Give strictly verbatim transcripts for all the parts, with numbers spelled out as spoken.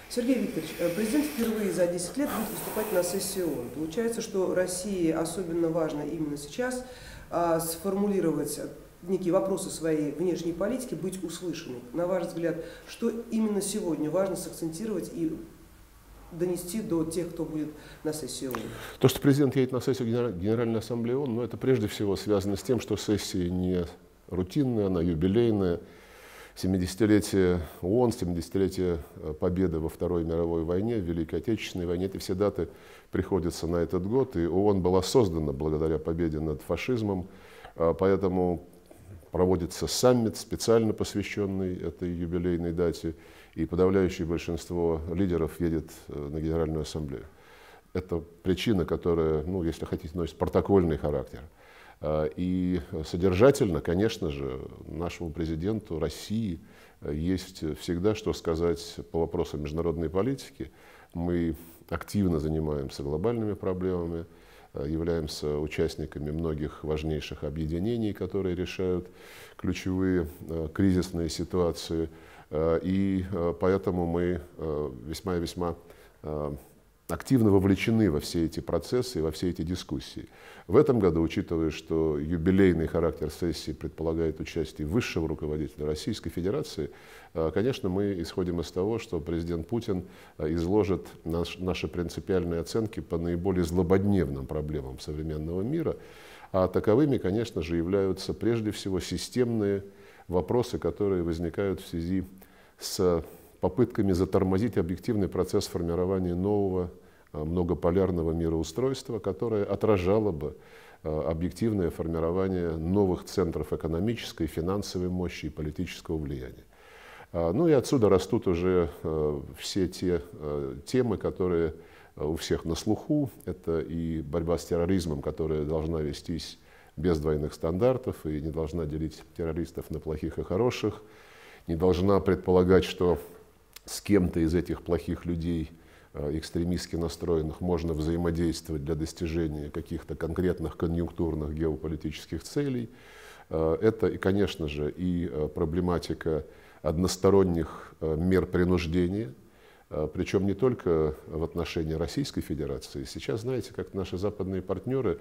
Сергей Викторович, президент впервые за десять лет будет выступать на сессии ООН. Получается, что России особенно важно именно сейчас а, сформулировать некие вопросы своей внешней политики, быть услышанной. На ваш взгляд, что именно сегодня важно сакцентировать и донести до тех, кто будет на сессии ООН? То, что президент едет на сессию Генеральной Ассамблеи ООН, ну, это прежде всего связано с тем, что сессия не рутинная, она юбилейная. семидесятилетие ООН, семидесятилетие победы во Второй мировой войне, в Великой Отечественной войне, эти все даты приходятся на этот год, и ООН была создана благодаря победе над фашизмом, поэтому проводится саммит, специально посвященный этой юбилейной дате, и подавляющее большинство лидеров едет на Генеральную Ассамблею. Это причина, которая, ну, если хотите, носит протокольный характер. И содержательно, конечно же, нашему президенту России есть всегда что сказать по вопросам международной политики. Мы активно занимаемся глобальными проблемами, являемся участниками многих важнейших объединений, которые решают ключевые кризисные ситуации. И поэтому мы весьма и весьма активно вовлечены во все эти процессы и во все эти дискуссии. В этом году, учитывая, что юбилейный характер сессии предполагает участие высшего руководителя Российской Федерации, конечно, мы исходим из того, что президент Путин изложит наш, наши принципиальные оценки по наиболее злободневным проблемам современного мира, а таковыми, конечно же, являются прежде всего системные вопросы, которые возникают в связи с попытками затормозить объективный процесс формирования нового многополярного мироустройства, которое отражало бы объективное формирование новых центров экономической, финансовой мощи и политического влияния. Ну и отсюда растут уже все те темы, которые у всех на слуху. Это и борьба с терроризмом, которая должна вестись без двойных стандартов и не должна делить террористов на плохих и хороших, не должна предполагать, что с кем-то из этих плохих людей, экстремистски настроенных, можно взаимодействовать для достижения каких-то конкретных конъюнктурных геополитических целей. Это, и, конечно же, и проблематика односторонних мер принуждения, причем не только в отношении Российской Федерации. Сейчас, знаете, как наши западные партнеры,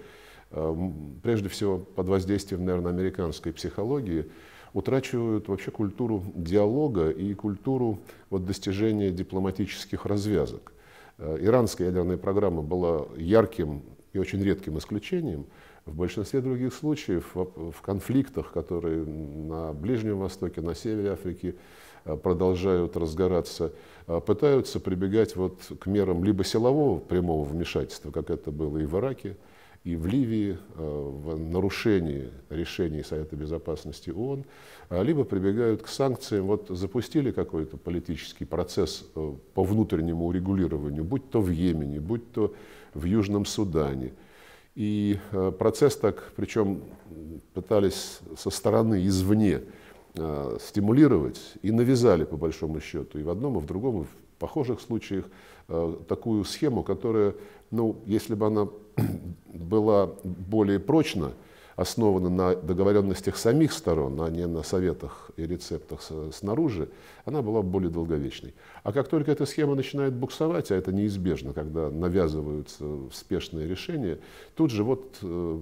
прежде всего под воздействием, наверное, американской психологии, утрачивают вообще культуру диалога и культуру вот, достижения дипломатических развязок. Иранская ядерная программа была ярким и очень редким исключением. В большинстве других случаев в конфликтах, которые на Ближнем Востоке, на севере Африки продолжают разгораться, пытаются прибегать вот к мерам либо силового прямого вмешательства, как это было и в Ираке, и в Ливии, в нарушении решений Совета Безопасности ООН, либо прибегают к санкциям. Вот запустили какой-то политический процесс по внутреннему урегулированию, будь то в Йемене, будь то в Южном Судане. И процесс так, причем пытались со стороны, извне, стимулировать и навязали, по большому счету, и в одном, и в другом, и в похожих случаях, такую схему, которая, ну, если бы она была более прочно основана на договоренностях самих сторон, а не на советах и рецептах снаружи, она была более долговечной. А как только эта схема начинает буксовать, а это неизбежно, когда навязываются спешные решения, тут же вот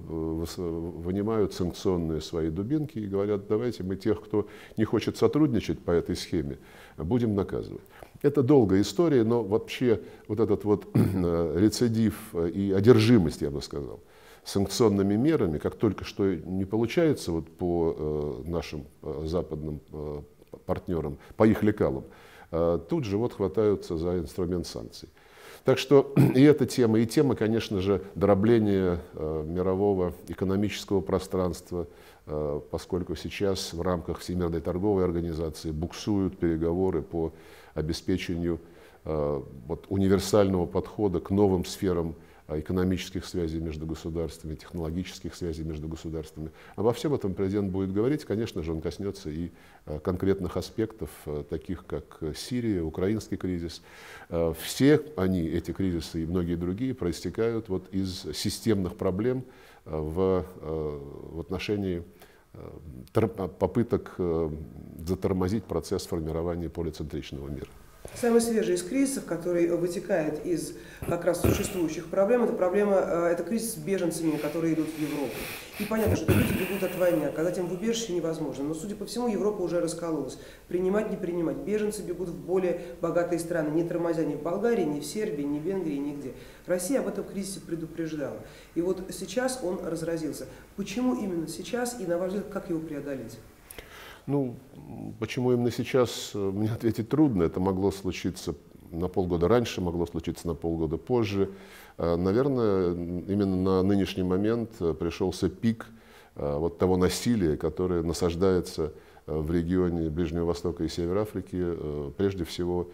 вынимают санкционные свои дубинки и говорят: давайте мы тех, кто не хочет сотрудничать по этой схеме, будем наказывать. Это долгая история, но вообще вот этот вот рецидив и одержимость, я бы сказал, санкционными мерами, как только что не получается вот по нашим западным партнерам, по их лекалам, тут же вот хватаются за инструмент санкций. Так что и эта тема, и тема, конечно же, дробления мирового экономического пространства, поскольку сейчас в рамках Всемирной торговой организации буксуют переговоры по обеспечению вот, универсального подхода к новым сферам экономических связей между государствами, технологических связей между государствами. Обо всем этом президент будет говорить. Конечно же, он коснется и конкретных аспектов, таких как Сирия, украинский кризис. Все они, эти кризисы и многие другие, проистекают вот из системных проблем в, в отношении попыток затормозить процесс формирования полицентричного мира. Самый свежий из кризисов, который вытекает из как раз существующих проблем, это проблема, это кризис с беженцами, которые идут в Европу. И понятно, что люди бегут от войны, оказать им в убежище невозможно. Но, судя по всему, Европа уже раскололась. Принимать, не принимать. Беженцы бегут в более богатые страны, не тормозя ни в Болгарии, ни в Сербии, ни в Венгрии, нигде. Россия об этом кризисе предупреждала. И вот сейчас он разразился. Почему именно сейчас и, на ваш взгляд, как его преодолеть? Ну, почему именно сейчас, мне ответить трудно. Это могло случиться на полгода раньше, могло случиться на полгода позже. Наверное, именно на нынешний момент пришелся пик вот того насилия, которое насаждается в регионе Ближнего Востока и Севера Африки, прежде всего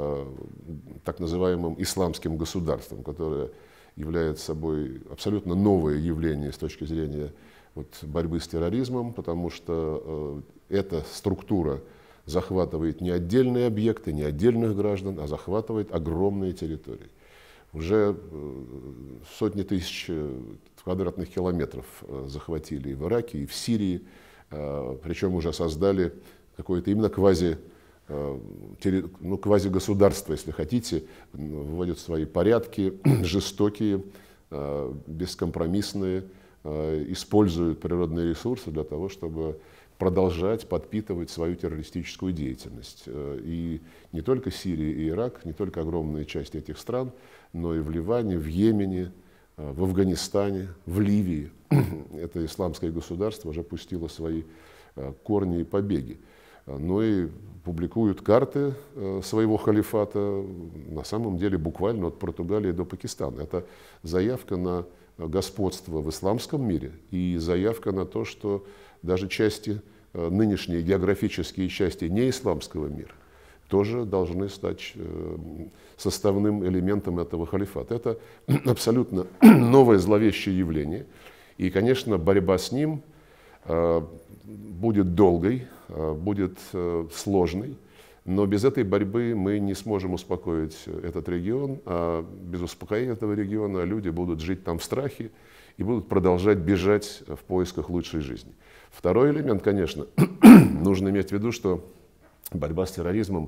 так называемым исламским государством, которое является собой абсолютно новое явление с точки зрения вот, борьбы с терроризмом, потому что э, эта структура захватывает не отдельные объекты, не отдельных граждан, а захватывает огромные территории. Уже э, сотни тысяч квадратных километров э, захватили и в Ираке, и в Сирии, э, причем уже создали какое-то именно квази, э, терри, ну, квазигосударство, если хотите, вводят свои порядки, жестокие, э, бескомпромиссные, используют природные ресурсы для того, чтобы продолжать подпитывать свою террористическую деятельность. И не только Сирия и Ирак, не только огромные части этих стран, но и в Ливане, в Йемене, в Афганистане, в Ливии. Это исламское государство уже пустило свои корни и побеги. Но и публикуют карты своего халифата, на самом деле буквально от Португалии до Пакистана. Это заявка на господство в исламском мире и заявка на то, что даже части, нынешние географические части неисламского мира тоже должны стать составным элементом этого халифата. Это абсолютно новое зловещее явление. И, конечно, борьба с ним будет долгой, будет сложной. Но без этой борьбы мы не сможем успокоить этот регион, а без успокоения этого региона люди будут жить там в страхе и будут продолжать бежать в поисках лучшей жизни. Второй элемент, конечно, нужно иметь в виду, что борьба с терроризмом,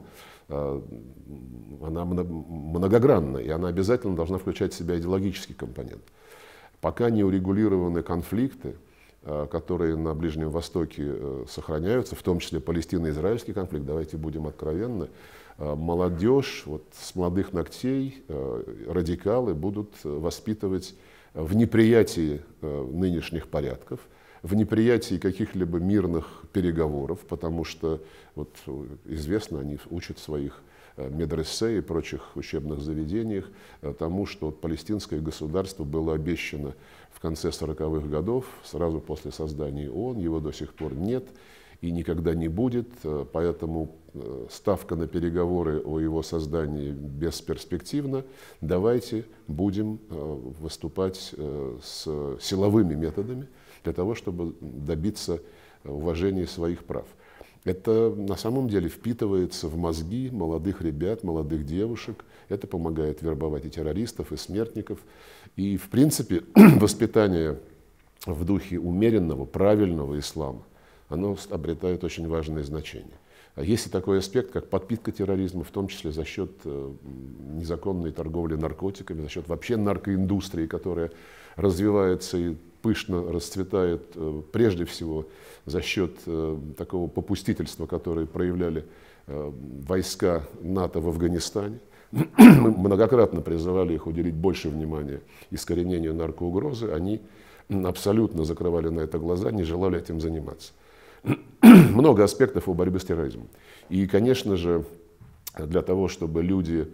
она многогранна, и она обязательно должна включать в себя идеологический компонент. Пока не урегулированы конфликты, которые на Ближнем Востоке сохраняются, в том числе палестино-израильский конфликт, давайте будем откровенны, молодежь вот, с молодых ногтей, радикалы будут воспитывать в неприятии нынешних порядков, в неприятии каких-либо мирных переговоров, потому что, вот, известно, они учат своих медресе и прочих учебных заведениях тому, что вот, палестинское государство было обещано в конце сороковых годов, сразу после создания ООН, его до сих пор нет и никогда не будет, поэтому ставка на переговоры о его создании бесперспективна. Давайте будем выступать с силовыми методами для того, чтобы добиться уважения своих прав. Это на самом деле впитывается в мозги молодых ребят, молодых девушек. Это помогает вербовать и террористов, и смертников. И, в принципе, воспитание в духе умеренного, правильного ислама, оно обретает очень важное значение. Есть и такой аспект, как подпитка терроризма, в том числе за счет незаконной торговли наркотиками, за счет вообще наркоиндустрии, которая развивается и пышно расцветает прежде всего за счет такого попустительства, которое проявляли войска НАТО в Афганистане. Мы многократно призывали их уделить больше внимания искоренению наркоугрозы. Они абсолютно закрывали на это глаза, не желали этим заниматься. Много аспектов у борьбы с терроризмом. И, конечно же, для того, чтобы люди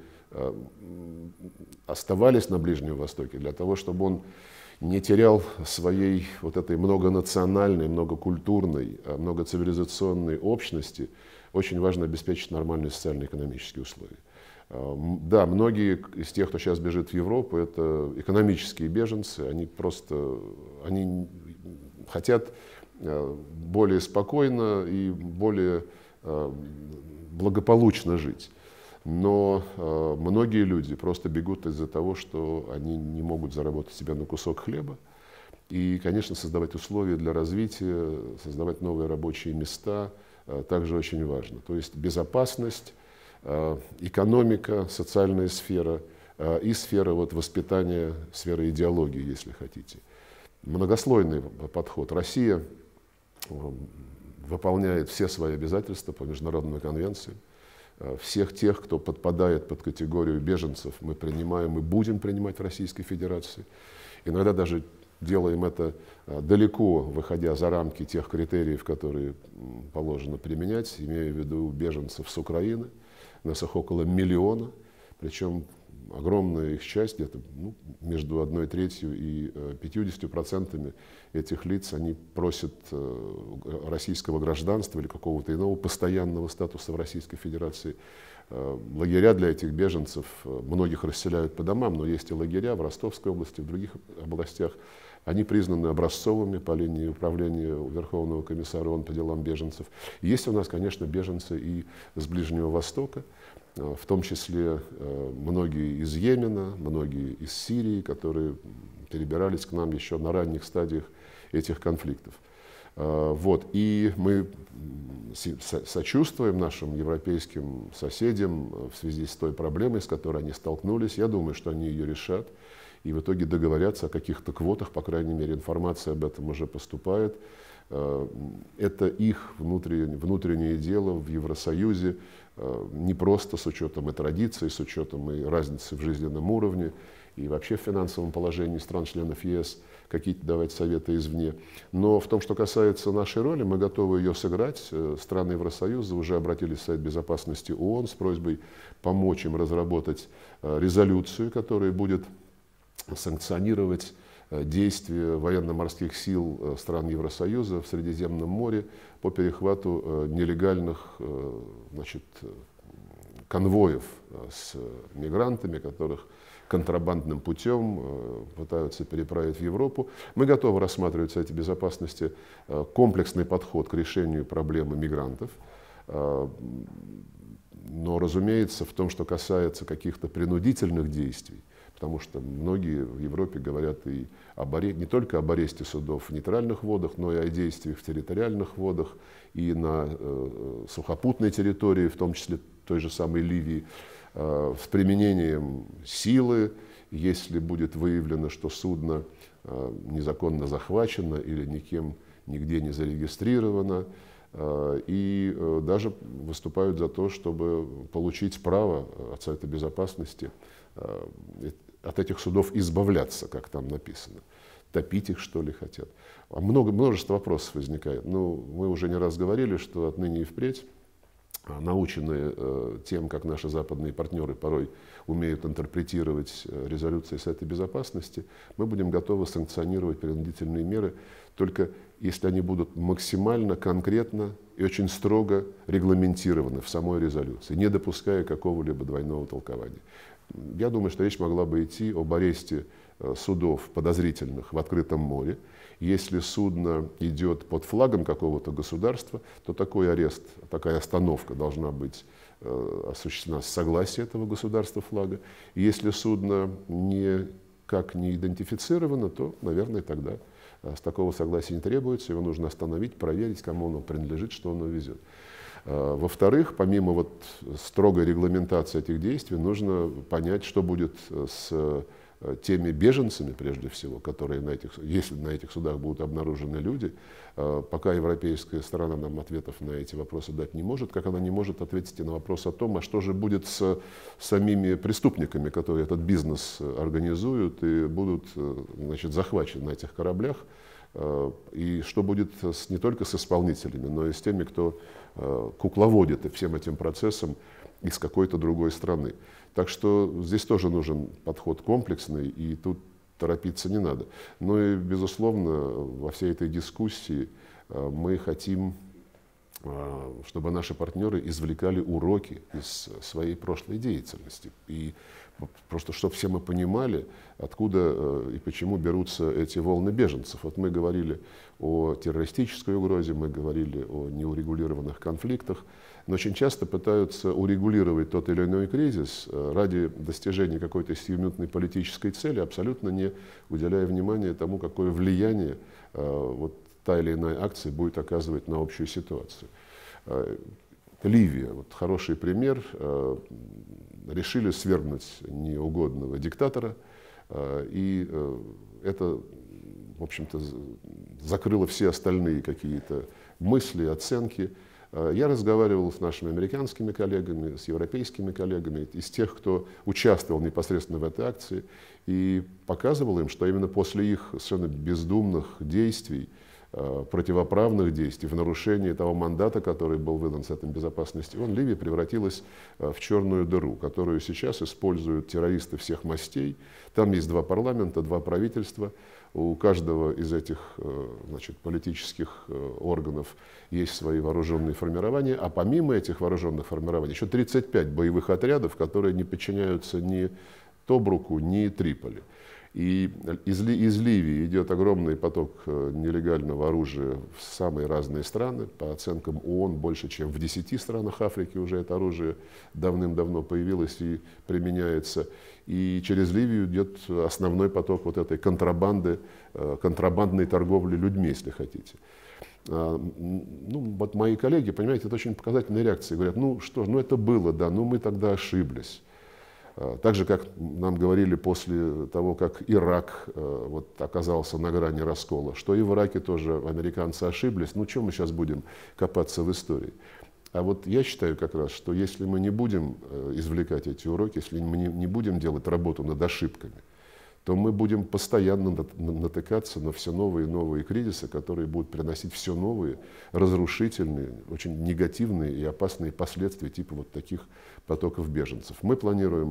оставались на Ближнем Востоке, для того, чтобы он не терял своей вот этой многонациональной, многокультурной, многоцивилизационной общности, очень важно обеспечить нормальные социально-экономические условия. Да, многие из тех, кто сейчас бежит в Европу, это экономические беженцы, они просто они хотят более спокойно и более благополучно жить. Но э, многие люди просто бегут из-за того, что они не могут заработать себе на кусок хлеба. И, конечно, создавать условия для развития, создавать новые рабочие места э, также очень важно. То есть безопасность, экономика, социальная сфера и сфера вот воспитания, сфера идеологии, если хотите. Многослойный подход. Россия выполняет все свои обязательства по международной конвенции. Всех тех, кто подпадает под категорию беженцев, мы принимаем и будем принимать в Российской Федерации. Иногда даже делаем это далеко, выходя за рамки тех критериев, которые положено применять, имея в виду беженцев с Украины. У нас их около миллиона, причем огромная их часть, где-то ну, между одной третью и пятьюдесятью процентами этих лиц, они просят российского гражданства или какого-то иного постоянного статуса в Российской Федерации. Лагеря для этих беженцев, многих расселяют по домам, но есть и лагеря в Ростовской области, в других областях. Они признаны образцовыми по линии управления Верховного комиссара ООН по делам беженцев. Есть у нас, конечно, беженцы и с Ближнего Востока, в том числе многие из Йемена, многие из Сирии, которые перебирались к нам еще на ранних стадиях этих конфликтов. Вот. И мы сочувствуем нашим европейским соседям в связи с той проблемой, с которой они столкнулись. Я думаю, что они ее решат и в итоге договорятся о каких-то квотах, по крайней мере, информация об этом уже поступает. Это их внутреннее, внутреннее дело в Евросоюзе, не просто с учетом и традиций, с учетом и разницы в жизненном уровне, и вообще в финансовом положении стран-членов ЕС, какие-то давать советы извне. Но в том, что касается нашей роли, мы готовы ее сыграть. Страны Евросоюза уже обратились в Совет Безопасности ООН с просьбой помочь им разработать резолюцию, которая будет санкционировать действия военно-морских сил стран Евросоюза в Средиземном море по перехвату нелегальных, значит, конвоев с мигрантами, которых контрабандным путем пытаются переправить в Европу. Мы готовы рассматривать в Совете Безопасности комплексный подход к решению проблемы мигрантов. Но, разумеется, в том, что касается каких-то принудительных действий, потому что многие в Европе говорят и об аре... не только об аресте судов в нейтральных водах, но и о действиях в территориальных водах и на э, сухопутной территории, в том числе той же самой Ливии, э, с применением силы, если будет выявлено, что судно э, незаконно захвачено или никем нигде не зарегистрировано, э, и э, даже выступают за то, чтобы получить право от Совета Безопасности э, от этих судов избавляться, как там написано. Топить их, что ли, хотят. А много, множество вопросов возникает. Ну, мы уже не раз говорили, что отныне и впредь, наученные э, тем, как наши западные партнеры порой умеют интерпретировать резолюции Совета Безопасности, мы будем готовы санкционировать принудительные меры, только если они будут максимально конкретно и очень строго регламентированы в самой резолюции, не допуская какого-либо двойного толкования. Я думаю, что речь могла бы идти об аресте судов подозрительных в открытом море. Если судно идет под флагом какого-то государства, то такой арест, такая остановка должна быть осуществлена с согласия этого государства флага. И если судно никак не идентифицировано, то, наверное, тогда с такого согласия не требуется, его нужно остановить, проверить, кому оно принадлежит, что оно везет. Во-вторых, помимо вот строгой регламентации этих действий, нужно понять, что будет с теми беженцами, прежде всего, которые на этих, если на этих судах будут обнаружены люди. Пока европейская сторона нам ответов на эти вопросы дать не может, как она не может ответить и на вопрос о том, а что же будет с самими преступниками, которые этот бизнес организуют и будут, значит, захвачены на этих кораблях. И что будет с, не только с исполнителями, но и с теми, кто кукловодит и всем этим процессом из какой-то другой страны. Так что здесь тоже нужен подход комплексный, и тут торопиться не надо. Но и, безусловно, во всей этой дискуссии мы хотим, чтобы наши партнеры извлекали уроки из своей прошлой деятельности. И просто чтобы все мы понимали, откуда и почему берутся эти волны беженцев. Вот мы говорили о террористической угрозе, мы говорили о неурегулированных конфликтах, но очень часто пытаются урегулировать тот или иной кризис ради достижения какой-то сиюминутной политической цели, абсолютно не уделяя внимания тому, какое влияние вот та или иная акция будет оказывать на общую ситуацию. Ливия, вот хороший пример. Решили свергнуть неугодного диктатора, и это, в общем-то, закрыло все остальные какие-то мысли, оценки. Я разговаривал с нашими американскими коллегами, с европейскими коллегами, из тех, кто участвовал непосредственно в этой акции, и показывал им, что именно после их совершенно бездумных действий, противоправных действий, в нарушении того мандата, который был выдан Советом Безопасности ООН, Ливия превратилась в черную дыру, которую сейчас используют террористы всех мастей. Там есть два парламента, два правительства. У каждого из этих, значит, политических органов есть свои вооруженные формирования, а помимо этих вооруженных формирований еще тридцать пять боевых отрядов, которые не подчиняются ни Тобруку, ни Триполи. И из, из Ливии идет огромный поток нелегального оружия в самые разные страны. По оценкам ООН, больше чем в десяти странах Африки уже это оружие давным-давно появилось и применяется. И через Ливию идет основной поток вот этой контрабанды, контрабандной торговли людьми, если хотите. Ну, вот мои коллеги, понимаете, это очень показательная реакция. Говорят, ну что ж, ну это было, да, ну мы тогда ошиблись. Так же, как нам говорили после того, как Ирак вот, оказался на грани раскола, что и в Ираке тоже американцы ошиблись. Ну, что мы сейчас будем копаться в истории? А вот я считаю как раз, что если мы не будем извлекать эти уроки, если мы не будем делать работу над ошибками, то мы будем постоянно натыкаться на все новые и новые кризисы, которые будут приносить все новые, разрушительные, очень негативные и опасные последствия типа вот таких потоков беженцев. Мы планируем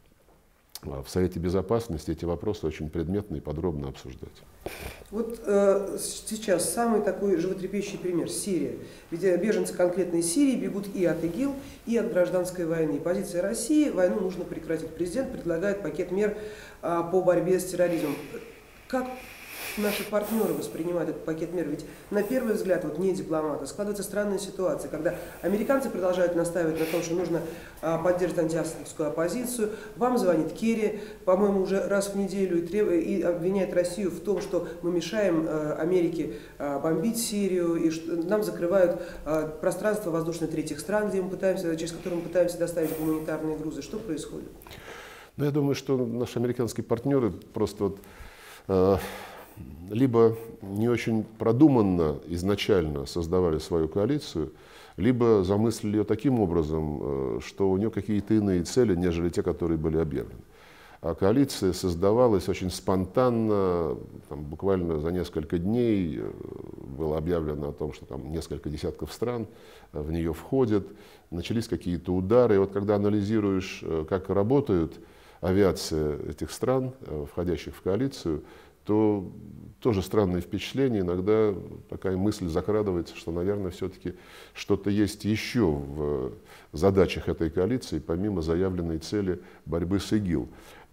в Совете Безопасности эти вопросы очень предметно и подробно обсуждать. Вот э, сейчас самый такой животрепещущий пример – Сирия. Ведь беженцы конкретно из Сирии бегут и от ИГИЛ, и от гражданской войны. Позиция России – войну нужно прекратить. Президент предлагает пакет мер э, по борьбе с терроризмом. Как наши партнеры воспринимают этот пакет мер? Ведь на первый взгляд, вот не дипломаты, складывается странная ситуация, когда американцы продолжают настаивать на том, что нужно а, поддерживать антиасадовскую оппозицию. Вам звонит Керри, по-моему, уже раз в неделю и, треб... и обвиняет Россию в том, что мы мешаем а, Америке а, бомбить Сирию, и что нам закрывают а, пространство воздушное третьих стран, где мы пытаемся, через которые мы пытаемся доставить гуманитарные грузы. Что происходит? Ну, я думаю, что наши американские партнеры просто вот, э, либо не очень продуманно изначально создавали свою коалицию, либо замыслили ее таким образом, что у нее какие-то иные цели, нежели те, которые были объявлены. А коалиция создавалась очень спонтанно, там, буквально за несколько дней было объявлено о том, что там несколько десятков стран в нее входят, начались какие-то удары. И вот когда анализируешь, как работает авиация этих стран, входящих в коалицию, то тоже странное впечатление, иногда такая мысль закрадывается, что, наверное, все-таки что-то есть еще в задачах этой коалиции, помимо заявленной цели борьбы с ИГИЛ.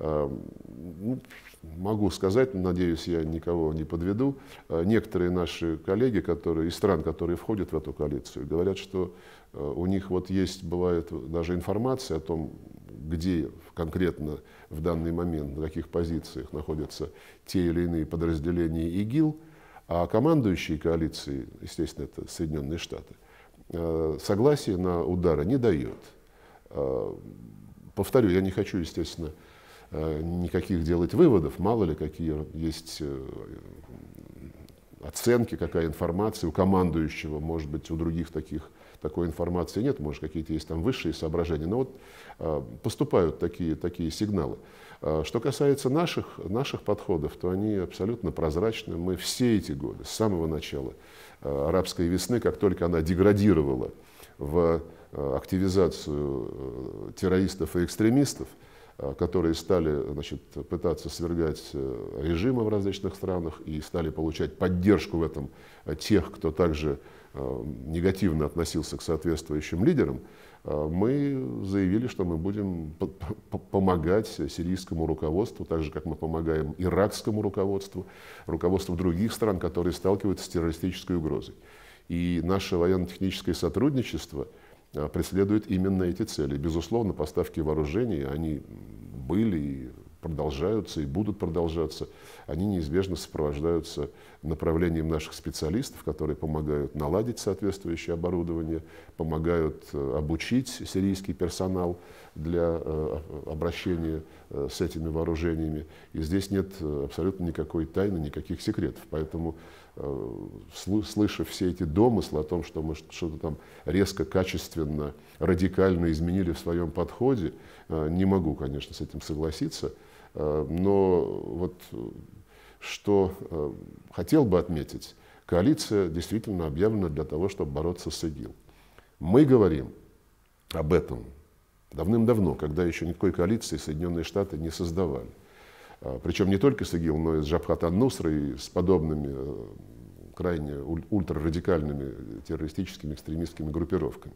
Ну, могу сказать, надеюсь, я никого не подведу, некоторые наши коллеги, которые, из стран, которые входят в эту коалицию, говорят, что у них вот есть, бывает даже информация о том, где конкретно в данный момент, на каких позициях находятся те или иные подразделения ИГИЛ, а командующие коалиции, естественно, это Соединенные Штаты, согласия на удары не дает. Повторю, я не хочу, естественно, никаких делать выводов, мало ли какие есть оценки, какая информация у командующего, может быть, у других таких такой информации нет, может, какие-то есть там высшие соображения, но вот э, поступают такие, такие сигналы. Э, что касается наших, наших подходов, то они абсолютно прозрачны. Мы все эти годы, с самого начала э, арабской весны, как только она деградировала в э, активизацию э, террористов и экстремистов, э, которые стали, значит, пытаться свергать э, режимы в различных странах и стали получать поддержку в этом э, тех, кто также негативно относился к соответствующим лидерам, мы заявили, что мы будем помогать сирийскому руководству, так же, как мы помогаем иракскому руководству, руководству других стран, которые сталкиваются с террористической угрозой. И наше военно-техническое сотрудничество преследует именно эти цели. Безусловно, поставки вооружений, они были и продолжаются и будут продолжаться, они неизбежно сопровождаются направлением наших специалистов, которые помогают наладить соответствующее оборудование, помогают обучить сирийский персонал для обращения с этими вооружениями. И здесь нет абсолютно никакой тайны, никаких секретов. Поэтому, слыша все эти домыслы о том, что мы что-то там резко, качественно, радикально изменили в своем подходе, не могу, конечно, с этим согласиться. Но вот что хотел бы отметить, коалиция действительно объявлена для того, чтобы бороться с ИГИЛ. Мы говорим об этом давным-давно, когда еще никакой коалиции Соединенные Штаты не создавали. Причем не только с ИГИЛ, но и с Джабхат ан-Нусра, и с подобными крайне ультрарадикальными террористическими экстремистскими группировками.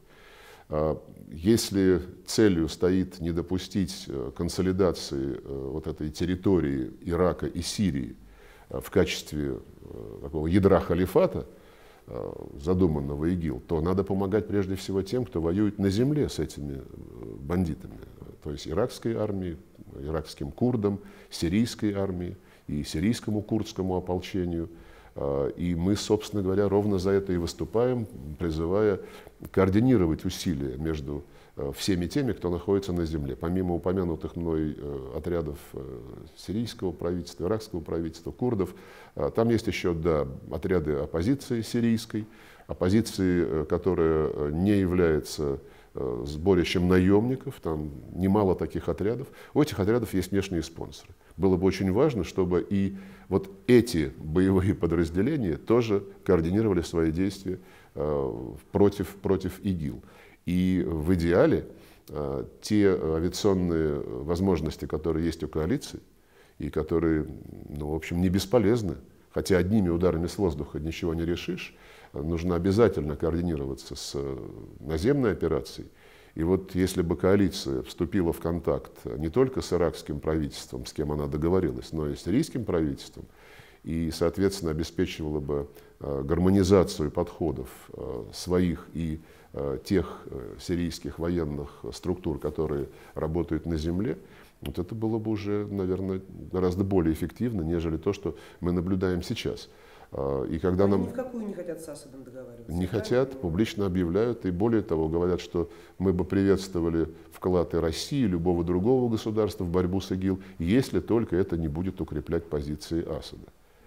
Если целью стоит не допустить консолидации вот этой территории Ирака и Сирии в качестве такого ядра халифата, задуманного ИГИЛ, то надо помогать прежде всего тем, кто воюет на земле с этими бандитами, то есть иракской армии, иракским курдам, сирийской армии и сирийскому курдскому ополчению. И мы, собственно говоря, ровно за это и выступаем, призывая координировать усилия между всеми теми, кто находится на земле. Помимо упомянутых мной отрядов сирийского правительства, иракского правительства, курдов, там есть еще, да, отряды оппозиции сирийской, оппозиции, которая не является сборищем наемников, там немало таких отрядов. У этих отрядов есть внешние спонсоры. Было бы очень важно, чтобы и вот эти боевые подразделения тоже координировали свои действия против, против ИГИЛ. И в идеале те авиационные возможности, которые есть у коалиции, и которые, ну, в общем, не бесполезны, хотя одними ударами с воздуха ничего не решишь, нужно обязательно координироваться с наземной операцией. И вот если бы коалиция вступила в контакт не только с иракским правительством, с кем она договорилась, но и с сирийским правительством, и, соответственно, обеспечивала бы гармонизацию подходов своих и тех сирийских военных структур, которые работают на земле, вот это было бы уже, наверное, гораздо более эффективно, нежели то, что мы наблюдаем сейчас. И когда Они нам... ни в какую не хотят с Асадом договариваться. Не хотят, публично объявляют, и более того, говорят, что мы бы приветствовали вклад и России, и любого другого государства в борьбу с ИГИЛ, если только это не будет укреплять позиции Асада.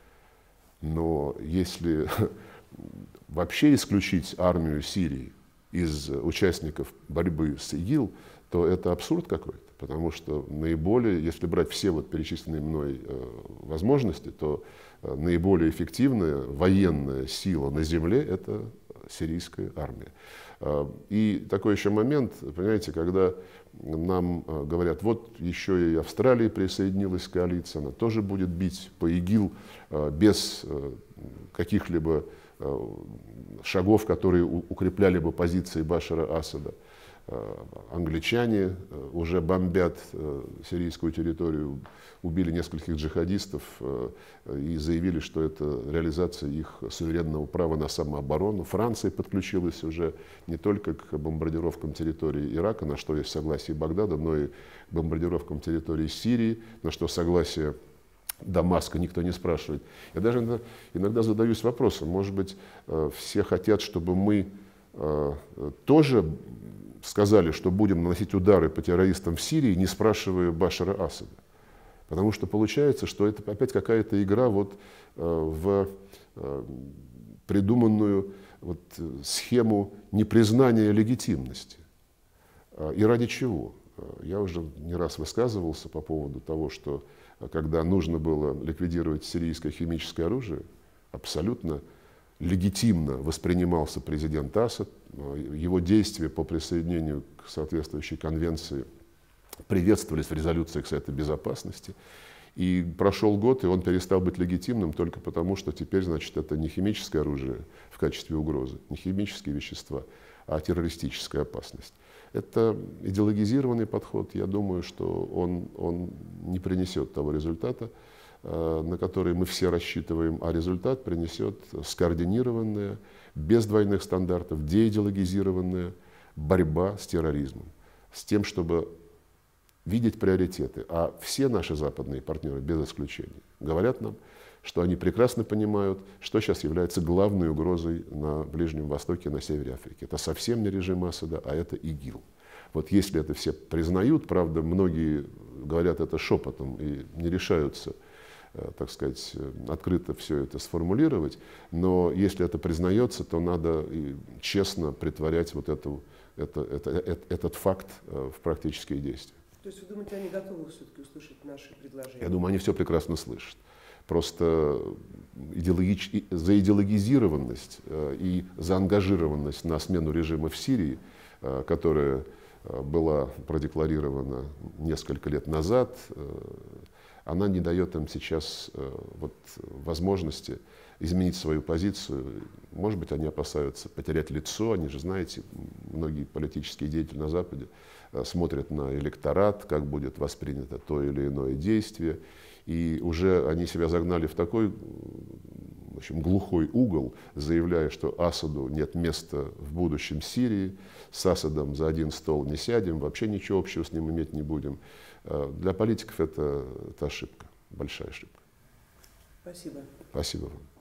Но если вообще исключить армию Сирии из участников борьбы с ИГИЛ, то это абсурд какой-то, потому что наиболее, если брать все вот перечисленные мной возможности, то наиболее эффективная военная сила на земле – это сирийская армия. И такой еще момент, понимаете, когда нам говорят, вот еще и Австралия присоединилась к коалиции, она тоже будет бить по ИГИЛ без каких-либо шагов, которые укрепляли бы позиции Башара Асада. Англичане уже бомбят сирийскую территорию, убили нескольких джихадистов и заявили, что это реализация их суверенного права на самооборону. Франция подключилась уже не только к бомбардировкам территории Ирака, на что есть согласие Багдада, но и к бомбардировкам территории Сирии, на что согласие Дамаска никто не спрашивает. Я даже иногда, иногда задаюсь вопросом, может быть, все хотят, чтобы мы тоже сказали, что будем наносить удары по террористам в Сирии, не спрашивая Башара Асада. Потому что получается, что это опять какая-то игра вот, э, в э, придуманную вот, схему непризнания легитимности. И ради чего? Я уже не раз высказывался по поводу того, что когда нужно было ликвидировать сирийское химическое оружие, абсолютно легитимно воспринимался президент Асад, его действия по присоединению к соответствующей конвенции приветствовались в резолюциях Совета Безопасности. И прошел год, и он перестал быть легитимным только потому, что теперь, значит, это не химическое оружие в качестве угрозы, не химические вещества, а террористическая опасность. Это идеологизированный подход. Я думаю, что он, он не принесет того результата, на который мы все рассчитываем, а результат принесет скоординированная, без двойных стандартов, деидеологизированная борьба с терроризмом, с тем, чтобы видеть приоритеты. А все наши западные партнеры, без исключения, говорят нам, что они прекрасно понимают, что сейчас является главной угрозой на Ближнем Востоке, на севере Африки. Это совсем не режим Асада, а это ИГИЛ. Вот если это все признают, правда, многие говорят это шепотом и не решаются, так сказать, открыто все это сформулировать, но если это признается, то надо честно претворять вот эту, это, это, это, этот факт в практические действия. То есть вы думаете, они готовы все-таки услышать наши предложения? Я думаю, они все прекрасно слышат. Просто идеологич... заидеологизированность и заангажированность на смену режима в Сирии, которая была продекларирована несколько лет назад, она не дает им сейчас вот, возможности изменить свою позицию. Может быть, они опасаются потерять лицо. Они же, знаете, многие политические деятели на Западе смотрят на электорат, как будет воспринято то или иное действие. И уже они себя загнали в такой, в общем, глухой угол, заявляя, что Асаду нет места в будущем Сирии, с Асадом за один стол не сядем, вообще ничего общего с ним иметь не будем. Для политиков это, это ошибка, большая ошибка. Спасибо. Спасибо вам.